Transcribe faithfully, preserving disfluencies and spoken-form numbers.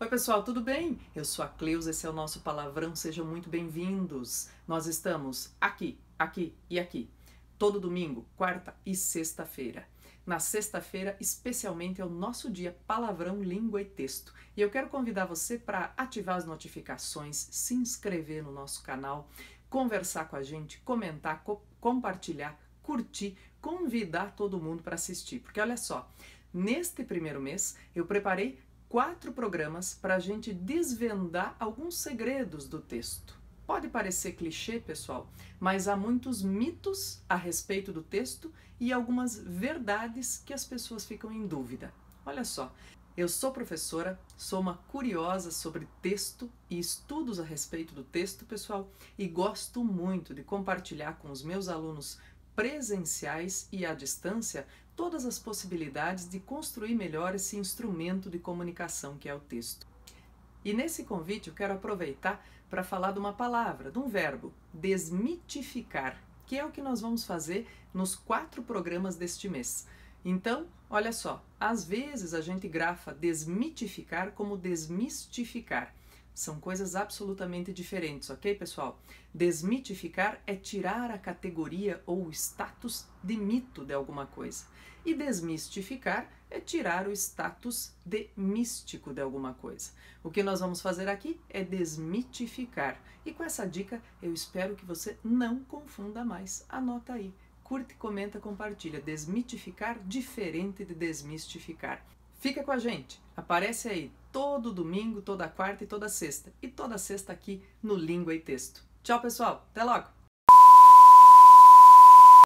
Oi pessoal, tudo bem? Eu sou a Cleusa, esse é o nosso Palavrão, sejam muito bem-vindos. Nós estamos aqui, aqui e aqui, todo domingo, quarta e sexta-feira. Na sexta-feira, especialmente, é o nosso dia Palavrão, Língua e Texto. E eu quero convidar você para ativar as notificações, se inscrever no nosso canal, conversar com a gente, comentar, co compartilhar, curtir, convidar todo mundo para assistir. Porque olha só, neste primeiro mês eu preparei quatro programas para a gente desvendar alguns segredos do texto. Pode parecer clichê, pessoal, mas há muitos mitos a respeito do texto e algumas verdades que as pessoas ficam em dúvida. Olha só, eu sou professora, sou uma curiosa sobre texto e estudos a respeito do texto, pessoal, e gosto muito de compartilhar com os meus alunos presenciais e à distância todas as possibilidades de construir melhor esse instrumento de comunicação que é o texto. E nesse convite eu quero aproveitar para falar de uma palavra, de um verbo, desmitificar, que é o que nós vamos fazer nos quatro programas deste mês. Então, olha só, às vezes a gente grafa desmitificar como desmistificar. São coisas absolutamente diferentes, ok, pessoal? Desmitificar é tirar a categoria ou o status de mito de alguma coisa. E desmistificar é tirar o status de místico de alguma coisa. O que nós vamos fazer aqui é desmitificar. E com essa dica, eu espero que você não confunda mais. Anota aí. Curte, comenta, compartilha. Desmitificar diferente de desmistificar. Fica com a gente, aparece aí todo domingo, toda quarta e toda sexta. E toda sexta aqui no Língua e Texto. Tchau, pessoal, até logo!